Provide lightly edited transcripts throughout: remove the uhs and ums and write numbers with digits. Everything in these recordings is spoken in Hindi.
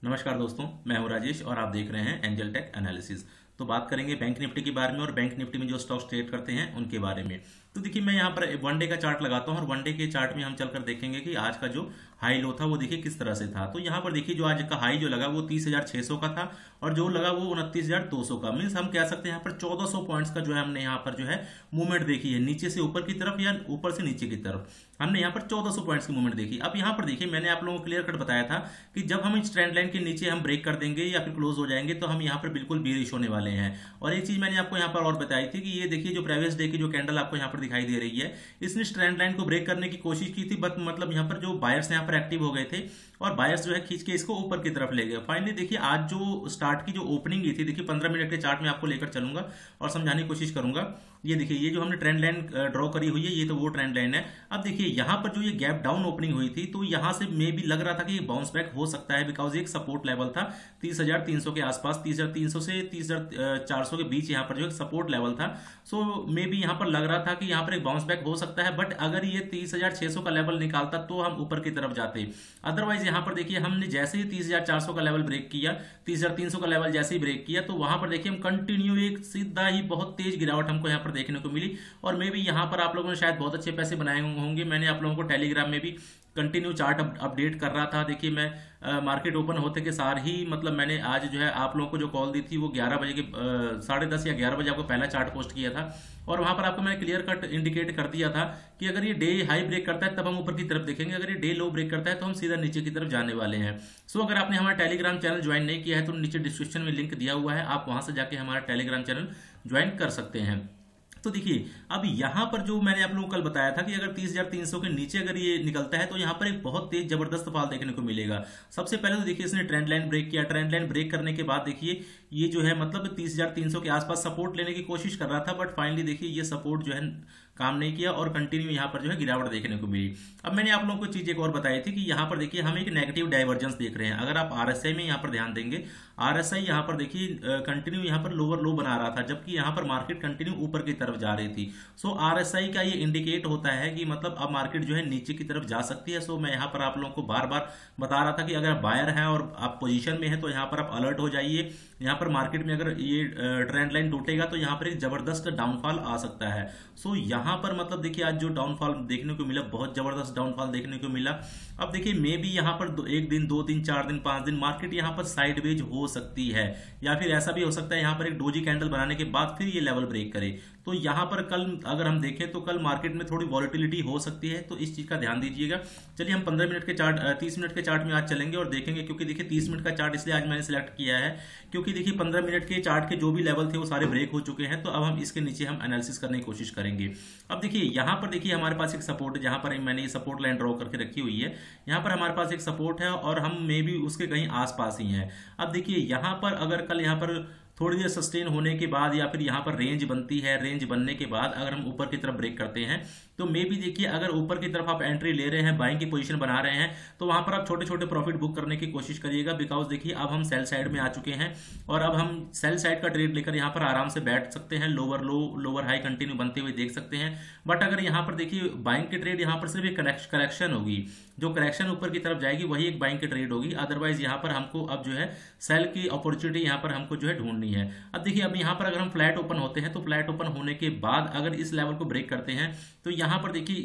नमस्कार दोस्तों, मैं हूं राजेश और आप देख रहे हैं एंजल टेक एनालिसिस। तो बात करेंगे बैंक निफ्टी के बारे में और बैंक निफ्टी में जो स्टॉक्स ट्रेड करते हैं उनके बारे में। तो देखिए, मैं यहाँ पर वनडे का चार्ट लगाता हूँ और वनडे के चार्ट में हम चलकर देखेंगे कि आज का जो हाई लो था वो देखिए किस तरह से था। तो यहाँ पर देखिए, जो आज का हाई जो लगा वो 30,600 का था और जो लगा वो 29,200 का। मीन्स हम कह सकते हैं यहाँ पर 1400 पॉइंट्स का जो है हमने यहाँ पर जो है मूवमेंट देखी है, नीचे से ऊपर की तरफ या ऊपर से नीचे की तरफ। हमने यहाँ पर 1400 पॉइंट्स की मूवमेंट देखी। अब यहाँ पर देखिए, मैंने आप लोगों को क्लियर कट बताया था कि जब हम इस ट्रेंड लाइन के नीचे हम ब्रेक कर देंगे या फिर क्लोज हो जाएंगे तो हम यहाँ पर बिल्कुल बेरिश होने वाले हैं। और एक चीज मैंने आपको यहाँ पर और बताई थी कि ये देखिए, जो प्रीवियस डे की जो कैंडल आपको यहाँ पर दिखाई दे रही है, इसने ट्रेंड लाइन को ब्रेक करने की कोशिश की थी, बट मतलब यहाँ पर जो बायर्स यहाँ पर एक्टिव हो गए थे और बायर्स जो है खींच के इसको ऊपर की तरफ ले गए। फाइनली देखिए, आज जो स्टार्ट की जो ओपनिंग की थी, देखिए 15 मिनट के चार्ट में आपको लेकर चलूंगा और समझाने की कोशिश करूंगा। ये देखिए, ये जो हमने ट्रेंड लाइन ड्रॉ करी हुई है, ये तो वो ट्रेंड लाइन है। अब देखिए, यहाँ पर जो ये गैप डाउन ओपनिंग हुई थी, तो यहाँ से मे भी लग रहा था कि ये बाउंस बैक हो सकता है, बिकॉज एक सपोर्ट लेवल था 30,300 के आसपास, 30,300 से 30,400 के बीच यहाँ पर जो एक सपोर्ट लेवल था। सो मे भी यहाँ पर लग रहा था कि यहाँ पर एक बाउंस बैक हो सकता है, बट अगर ये 30,600 का लेवल निकालता तो हम ऊपर की तरफ जाते। अदरवाइज यहाँ पर देखिए, हमने जैसे ही 30,400 का लेवल ब्रेक किया, 30,300 का लेवल जैसे ही ब्रेक किया, तो वहां पर देखिए हम कंटिन्यू एक सीधा ही बहुत तेज गिरावट हमको यहाँ पर देखने को मिली। और मे भी यहाँ पर आप लोगों ने शायद बहुत अच्छे पैसे बनाए होंगे। मैंने आप लोगों को टेलीग्राम में भी कंटिन्यू चार्ट अपडेट कर रहा था। देखिए, मैं मार्केट ओपन होते के सार ही मतलब मैंने आज जो है आप लोगों को जो कॉल दी थी वो 11 बजे के 10:30 या 11 बजे आपको पहला चार्ट पोस्ट किया था और वहां पर आपको मैंने क्लियर कट इंडिकेट कर दिया था कि अगर ये डे हाई ब्रेक करता है तब हम ऊपर की तरफ देखेंगे, अगर ये डे लो ब्रेक करता है तो हम सीधा नीचे की तरफ जाने वाले हैं। सो अगर आपने हमारा टेलीग्राम चैनल ज्वाइन नहीं किया है तो नीचे डिस्क्रिप्शन में लिंक दिया हुआ है, आप वहां से जाके हमारा टेलीग्राम चैनल ज्वाइन कर सकते हैं। तो देखिए, अब यहां पर जो मैंने आप लोगों को कल बताया था कि अगर 30,300 के नीचे अगर ये निकलता है तो यहां पर एक बहुत तेज जबरदस्त फॉल देखने को मिलेगा। सबसे पहले तो देखिए, इसने ट्रेंड लाइन ब्रेक किया। ट्रेंड लाइन ब्रेक करने के बाद देखिए, ये जो है मतलब 30,300 के आसपास सपोर्ट लेने की कोशिश कर रहा था, बट फाइनली देखिए ये सपोर्ट जो है काम नहीं किया और कंटिन्यू यहाँ पर जो है गिरावट देखने को मिली। अब मैंने आप लोगों को चीज एक और बताई थी कि यहाँ पर देखिए हम एक नेगेटिव डाइवर्जेंस देख रहे हैं। अगर आप आरएसआई में यहाँ पर ध्यान देंगे, आरएसआई यहाँ पर देखिए कंटिन्यू यहाँ पर लोअर लो बना रहा था, जबकि यहाँ पर मार्केट कंटिन्यू ऊपर की तरफ जा रही थी। सो आरएसआई का ये इंडिकेट होता है कि मतलब अब मार्केट जो है नीचे की तरफ जा सकती है। सो मैं यहाँ पर आप लोगों को बार बार बता रहा था कि अगर बायर है और आप पोजीशन में है तो यहाँ पर आप अलर्ट हो जाइए। यहाँ पर मार्केट में अगर ये ट्रेंड लाइन टूटेगा तो यहाँ पर एक जबरदस्त डाउनफॉल आ सकता है। सो यहाँ पर मतलब देखिए, आज जो डाउनफॉल देखने को मिला, बहुत जबरदस्त डाउनफॉल देखने को मिला। अब देखिए, मे भी यहाँ पर एक दिन, 2 दिन, 4 दिन, 5 दिन मार्केट यहाँ पर साइडवेज हो सकती है, या फिर ऐसा भी हो सकता है यहाँ पर एक डोजी कैंडल बनाने के बाद फिर ये लेवल ब्रेक करे। तो यहाँ पर कल अगर हम देखें तो कल मार्केट में थोड़ी वॉलिटिलिटी हो सकती है, तो इस चीज का ध्यान दीजिएगा। चलिए, हम 15 मिनट के चार्ट 30 मिनट के चार्ट में आज चलेंगे और देखेंगे, क्योंकि देखिए 30 मिनट का चार्ट इसलिए आज मैंने सिलेक्ट किया है क्योंकि देखिए 15 मिनट के चार्ट के जो भी लेवल थे वो सारे ब्रेक हो चुके हैं। तो अब हम इसके नीचे हम एनालिसिस करने की कोशिश करेंगे। अब देखिए, यहाँ पर देखिए हमारे पास एक सपोर्ट है, जहां पर मैंने ये सपोर्ट लाइन ड्रॉ करके रखी हुई है। यहाँ पर हमारे पास एक सपोर्ट है और हम मे भी उसके कहीं आसपास ही हैं। अब देखिए, यहाँ पर अगर कल यहाँ पर थोड़ी देर सस्टेन होने के बाद या फिर यहाँ पर रेंज बनती है, रेंज बनने के बाद अगर हम ऊपर की तरफ ब्रेक करते हैं तो मे भी देखिए, अगर ऊपर की तरफ आप एंट्री ले रहे हैं, बाइंग की पोजीशन बना रहे हैं, तो वहां पर आप छोटे छोटे प्रॉफिट बुक करने की कोशिश करिएगा। बिकॉज देखिए, अब हम सेल साइड में आ चुके हैं और अब हम सेल साइड का ट्रेड लेकर यहाँ पर आराम से बैठ सकते हैं। Lower low, lower high continue बनते हुए देख सकते हैं। बट अगर यहाँ पर देखिए बाइंग की ट्रेड, यहाँ पर सिर्फ एक करेक्शन होगी, जो करेक्शन ऊपर की तरफ जाएगी वही एक बाइंग की ट्रेड होगी। अदरवाइज यहाँ पर हमको अब जो है सेल की अपॉर्चुनिटी यहाँ पर हमको जो है ढूंढनी है। अब देखिए, अब यहाँ पर अगर हम फ्लैट ओपन होते हैं तो फ्लैट ओपन होने के बाद अगर इस लेवल को ब्रेक करते हैं तो यहाँ पर देखिए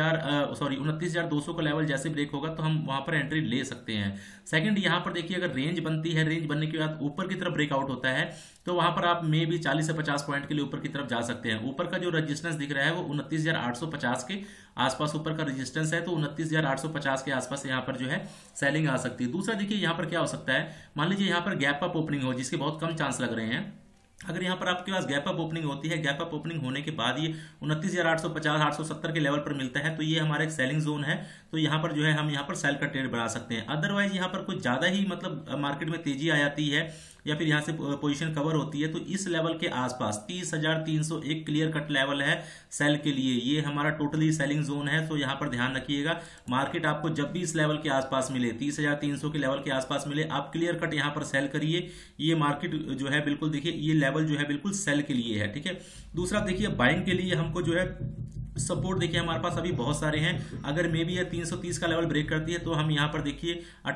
29,200 का लेवल जैसे ब्रेक होगा तो हम वहां पर एंट्री ले सकते हैं। सेकंड, यहाँ पर देखिए अगर रेंज बनती है, रेंज बनने के बाद ऊपर की तरफ ब्रेकआउट होता है तो वहां पर आप मे भी 40 से 50 पॉइंट के लिए ऊपर की तरफ जा सकते हैं। ऊपर का जो रेजिस्टेंस दिख रहा है वो 29,850 के आसपास ऊपर का रेजिस्टेंस है, तो 29,850 के आसपास यहाँ पर जो है सेलिंग आ सकती है। दूसरा देखिए, यहाँ पर क्या हो सकता है, मान लीजिए यहाँ पर गैप अप ओपनिंग हो, जिसके बहुत कम चांस लग रहे हैं। अगर यहाँ पर आपके पास गैप अप ओपनिंग होती है, गैप अप ओपनिंग होने के बाद ये 29,850 870 के लेवल पर मिलता है, तो ये हमारा एक सेलिंग जोन है। तो यहाँ पर जो है हम यहाँ पर सेल का ट्रेड बना सकते हैं। अदरवाइज यहाँ पर कुछ ज्यादा ही मतलब मार्केट में तेजी आ जाती है या फिर यहाँ से पोजीशन कवर होती है तो इस लेवल के आसपास 30,300 एक क्लियर कट लेवल है सेल के लिए, ये हमारा टोटली सेलिंग जोन है। तो यहाँ पर ध्यान रखिएगा, मार्केट आपको जब भी इस लेवल के आसपास मिले, 30,300 के लेवल के आसपास मिले, आप क्लियर कट यहाँ पर सेल करिए। ये मार्केट जो है बिल्कुल देखिए, ये लेवल जो है बिल्कुल सेल के लिए है, ठीक है। दूसरा देखिए, बाइंग के लिए हमको जो है सपोर्ट देखिए हमारे पास अभी बहुत सारे हैं। अगर मे बी ये 330 का लेवल ब्रेक करती है तो हम यहाँ पर देखिए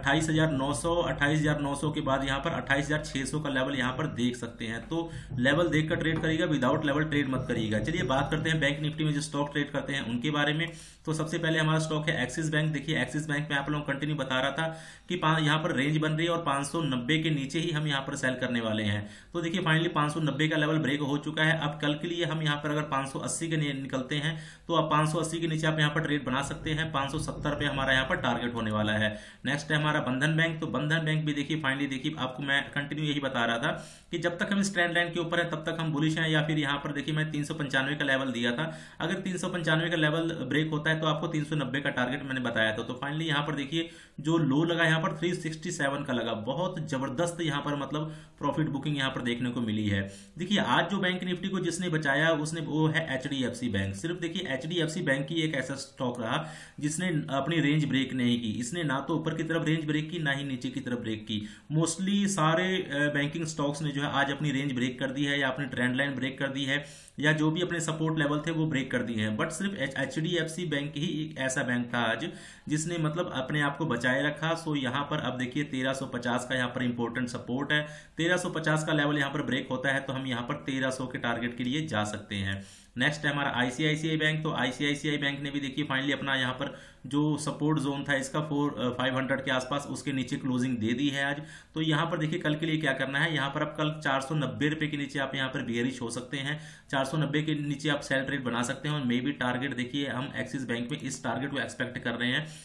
28,900 के बाद यहाँ पर 28,600 का लेवल यहाँ पर देख सकते हैं। तो लेवल देखकर ट्रेड करिएगा, विदाउट लेवल ट्रेड मत करिएगा। चलिए बात करते हैं बैंक निफ्टी में जो स्टॉक ट्रेड करते हैं उनके बारे में। तो सबसे पहले हमारा स्टॉक है एक्सिस बैंक। देखिए एक्सिस बैंक में आप लोगों को कंटिन्यू बता रहा था कि यहाँ पर रेंज बन रही है और 590 के नीचे ही हम यहाँ पर सेल करने वाले हैं। तो देखिए फाइनली 590 का लेवल ब्रेक हो चुका है। अब कल के लिए हम यहाँ पर अगर 580 के निकलते हैं तो आप 580 के नीचे आप यहाँ पर ट्रेड बना सकते हैं। 570 पे हमारा यहाँ पर टारगेट होने वाला है। नेक्स्ट है हमारा बंधन बैंक। तो बंधन बैंक भी देखिए फाइनली देखिए आपको मैं कंटिन्यू यही बता रहा था कि जब तक हम इस ट्रेंड लाइन के ऊपर है तब तक हम बुलिश हैं, या फिर यहाँ पर देखिए मैं 395 का लेवल दिया था। अगर 395 का लेवल ब्रेक होता है तो आपको 390 का टारगेट मैंने बताया था। तो फाइनली यहाँ पर देखिए जो लो लगा यहाँ पर 367 का लगा, बहुत जबरदस्त यहाँ पर मतलब प्रॉफिट बुकिंग यहाँ पर देखने को मिली है। देखिए आज जो बैंक निफ्टी को जिसने बचाया उसने वो है HDFC बैंक। सिर्फ देखिए HDFC बैंक ही एक ऐसा स्टॉक रहा जिसने अपनी रेंज ब्रेक नहीं की। इसने ना तो ऊपर की तरफ रेंज ब्रेक की, ना ही नीचे की तरफ ब्रेक की। मोस्टली सारे बैंकिंग स्टॉक्स ने जो है आज अपनी रेंज ब्रेक कर दी है, या अपनी ट्रेंड लाइन ब्रेक कर दी है, या जो भी अपने सपोर्ट लेवल थे वो ब्रेक कर दिए हैं। बट सिर्फ HDFC बैंक ही एक ऐसा बैंक था आज जिसने मतलब अपने आप को बचाए रखा। सो यहाँ पर अब देखिए 1350 का यहाँ पर इंपॉर्टेंट सपोर्ट है। 1350 का लेवल यहाँ पर ब्रेक होता है तो हम यहाँ पर 1300 के टारगेट के लिए जा सकते हैं। नेक्स्ट है हमारा ICICI बैंक। तो ICICI बैंक ने भी देखिए फाइनली अपना यहाँ पर जो सपोर्ट जोन था इसका 500 के आसपास, उसके नीचे क्लोजिंग दे दी है आज। तो यहाँ पर देखिए कल के लिए क्या करना है, यहाँ पर अब कल 490 रुपए के नीचे आप यहाँ पर बेयरिश हो सकते हैं। 490 के नीचे आप सेल ट्रेड बना सकते हैं। और मे बी टारगेट देखिए हम एक्सिस बैंक में इस टारगेट को एक्सपेक्ट कर रहे हैं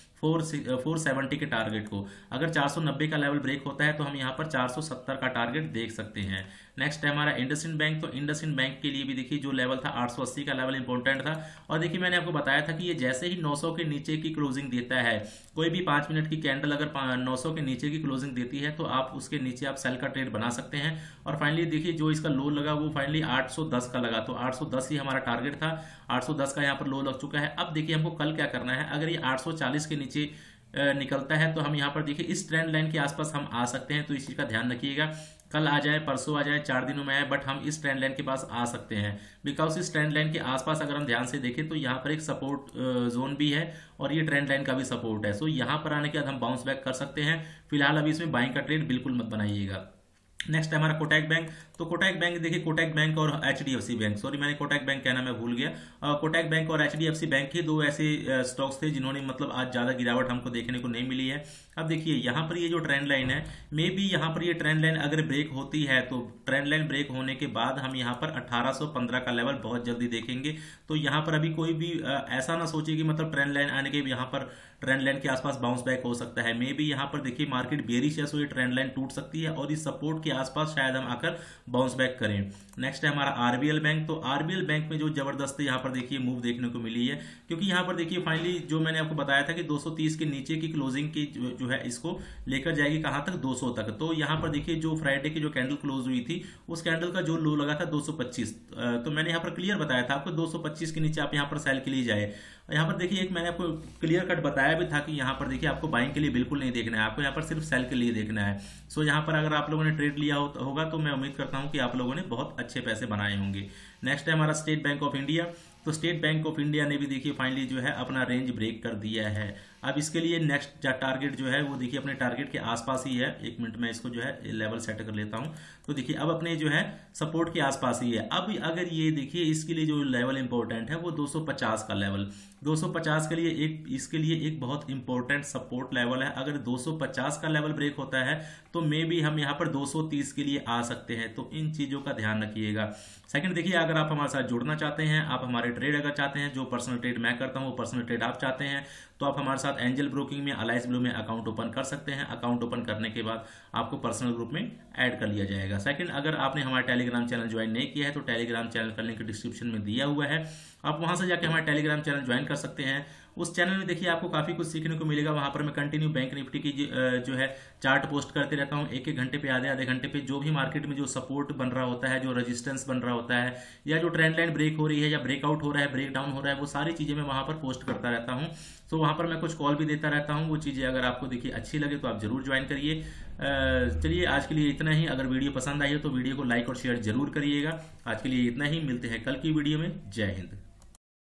470 के टारगेट को। अगर 490 का लेवल ब्रेक होता है तो हम यहाँ पर 470 का टारगेट देख सकते हैं। नेक्स्ट है हमारा इंडसइंड बैंक। तो इंडसइंड बैंक के लिए भी देखिए जो लेवल था 880 का लेवल इंपॉर्टेंट था। और देखिए मैंने आपको बताया था कि ये जैसे ही 900 के नीचे की क्लोजिंग देता है, कोई भी 5 मिनट की कैंडल अगर 900 के नीचे की क्लोजिंग देती है तो आप उसके नीचे आप सेल का ट्रेड बना सकते हैं। और फाइनली देखिए जो इसका लो लगा वो फाइनली 810 का लगा। तो 810 ही हमारा टारगेट था, 810 का यहाँ पर लो लग चुका है। अब देखिए हमको कल क्या करना है, अगर ये 840 के नीचे निकलता है तो हम यहाँ पर देखिए इस ट्रेंड लाइन के आसपास हम आ सकते हैं। तो इस चीज का ध्यान रखिएगा, कल आ जाए परसों आ जाए 4 दिनों में आए, बट हम इस ट्रेंड लाइन के पास आ सकते हैं। बिकॉज इस ट्रेंड लाइन के आसपास अगर हम ध्यान से देखें तो यहाँ पर एक सपोर्ट जोन भी है और ये ट्रेंड लाइन का भी सपोर्ट है। सो यहाँ पर आने के बाद हम बाउंस बैक कर सकते हैं। फिलहाल अभी इसमें बाइंग का ट्रेड बिल्कुल मत बनाइएगा। नेक्स्ट है हमारा कोटक बैंक। तो कोटक बैंक देखिए कोटक बैंक और HDFC बैंक, सॉरी मैंने कोटक बैंक कहना मैं भूल गया। कोटक बैंक और HDFC बैंक ही दो ऐसे स्टॉक्स थे जिन्होंने मतलब आज ज्यादा गिरावट हमको देखने को नहीं मिली है। अब देखिए यहाँ पर ये जो ट्रेंड लाइन है, मे बी यहाँ पर ये ट्रेंड लाइन अगर ब्रेक होती है तो ट्रेंड लाइन ब्रेक होने के बाद हम यहाँ पर 1815 का लेवल बहुत जल्दी देखेंगे। तो यहाँ पर अभी कोई भी ऐसा ना सोचे कि मतलब ट्रेंड लाइन आने के यहाँ पर ट्रेंड लाइन के आसपास बाउंस बैक हो सकता है। मे बी यहाँ पर देखिए मार्केट बेरिश है, सो ये ट्रेंड लाइन टूट सकती है और इस सपोर्ट के आसपास शायद हम आकर बाउंस बैक करें। नेक्स्ट है हमारा RBL बैंक। तो RBL बैंक में जो जबरदस्त यहाँ पर देखिए मूव देखने को मिली है, क्योंकि यहाँ पर देखिए फाइनली जो मैंने आपको बताया था कि 230 के नीचे की क्लोजिंग की जो है इसको लेकर जाएगी कहां तक, 200 तक। तो यहाँ पर देखिए जो फ्राइडे की जो कैंडल क्लोज हुई थी उस कैंडल का जो लो लगा था 225। तो मैंने यहाँ पर क्लियर बताया था आपको 225 के नीचे आप यहाँ पर सेल के लिए जाए। यहाँ पर देखिए एक मैंने आपको क्लियर कट बताया भी था कि यहाँ पर देखिए आपको बाइंग के लिए बिल्कुल नहीं देखना है, आपको यहाँ पर सिर्फ सेल के लिए देखना है। सो यहाँ पर अगर आप लोगों ने ट्रेड लिया होगा तो मैं उम्मीद करता हूँ कि आप लोगों ने बहुत अच्छे पैसे बनाए होंगे। नेक्स्ट है हमारा स्टेट बैंक ऑफ इंडिया। तो स्टेट बैंक ऑफ इंडिया ने भी देखिए फाइनली जो है अपना रेंज ब्रेक कर दिया है। अब इसके लिए नेक्स्ट टारगेट जो है वो देखिए अपने टारगेट के आसपास ही है। एक मिनट में इसको जो है लेवल सेट कर लेता हूं। तो देखिए अब अपने जो है सपोर्ट के आसपास ही है। अब अगर ये देखिए इसके लिए जो लेवल इंपॉर्टेंट है वो 250 का लेवल, 250 के लिए इसके लिए एक बहुत इंपॉर्टेंट सपोर्ट लेवल है। अगर 250 का लेवल ब्रेक होता है तो मे बी हम यहाँ पर 230 के लिए आ सकते हैं। तो इन चीजों का ध्यान रखिएगा। सेकंड देखिए अगर आप हमारे साथ जुड़ना चाहते हैं, आप हमारे ट्रेड अगर चाहते हैं, जो पर्सनल ट्रेड मैं करता हूँ वो पर्सनल ट्रेड आप चाहते हैं, तो आप हमारे साथ एंजल ब्रोकिंग में अलाइस ब्लू में अकाउंट ओपन कर सकते हैं। अकाउंट ओपन करने के बाद आपको पर्सनल ग्रुप में ऐड कर लिया जाएगा। सेकंड, अगर आपने हमारा टेलीग्राम चैनल ज्वाइन नहीं किया है तो टेलीग्राम चैनल का लिंक डिस्क्रिप्शन में दिया हुआ है, आप वहां से जाकर हमारा टेलीग्राम चैनल ज्वाइन कर सकते हैं। उस चैनल में देखिए आपको काफी कुछ सीखने को मिलेगा। वहां पर मैं कंटिन्यू बैंक निफ्टी की जो है चार्ट पोस्ट करते रहता हूं, एक एक घंटे पे आधे आधे घंटे पे, जो भी मार्केट में जो सपोर्ट बन रहा होता है, जो रेजिस्टेंस बन रहा होता है, या जो ट्रेंड लाइन ब्रेक हो रही है या ब्रेकआउट हो रहा है, ब्रेक डाउन हो रहा है, वो सारी चीजें मैं वहां पर पोस्ट करता रहता हूं। तो वहां पर मैं कुछ कॉल भी देता रहता हूं। वो चीजें अगर आपको देखिए अच्छी लगे तो आप जरूर ज्वाइन करिए। चलिए आज के लिए इतना ही। अगर वीडियो पसंद आई हो तो वीडियो को लाइक और शेयर जरूर करिएगा। आज के लिए इतना ही, मिलते हैं कल की वीडियो में। जय हिंद।